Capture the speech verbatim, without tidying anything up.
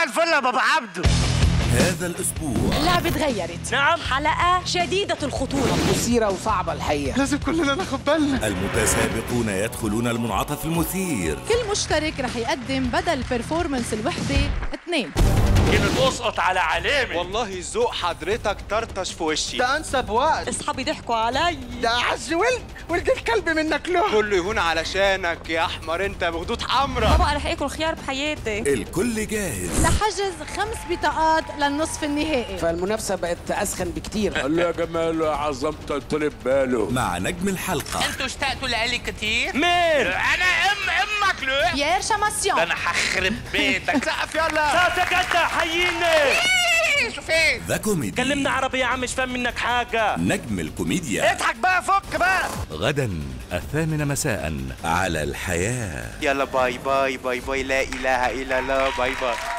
الفل يا بابا عبده. هذا الأسبوع اللعبة تغيرت. نعم، حلقة شديدة الخطورة، مثيرة وصعبة الحقيقة. لازم كلنا ناخد بالنا. المتسابقون يدخلون المنعطف المثير. كل مشترك رح يقدم بدل بيرفورمنس الوحدة اثنين. كنت اسقط على علامة. والله ذوق حضرتك طرطش في وشي. ده انسب وقت. اصحابي ضحكوا علي. ده اعز ولد ولد الكلب منك له. كله يهون علشانك يا احمر انت بخدود حمرا. بابا رح اكل خيار بحياتي. الكل جاهز لحجز خمس بطاقات للنصف النهائي. فالمنافسة بقت أسخن بكتير. قال له يا جمال يا عظمت طلب باله. مع نجم الحلقة. انتوا اشتقتوا لقالي كتير؟ مين؟ انا ام امك له. بيير شاماسيون. انا هخرب بيتك. سقف يلا. ساسة جدة حييني. شو فين؟ ذا كوميدي. كلمنا عربي يا عم، مش فاهم منك حاجة. نجم الكوميديا. اضحك بقى، فك بقى. غدا الثامنة مساء على الحياة. يلا باي باي باي باي لا اله الا الله باي باي.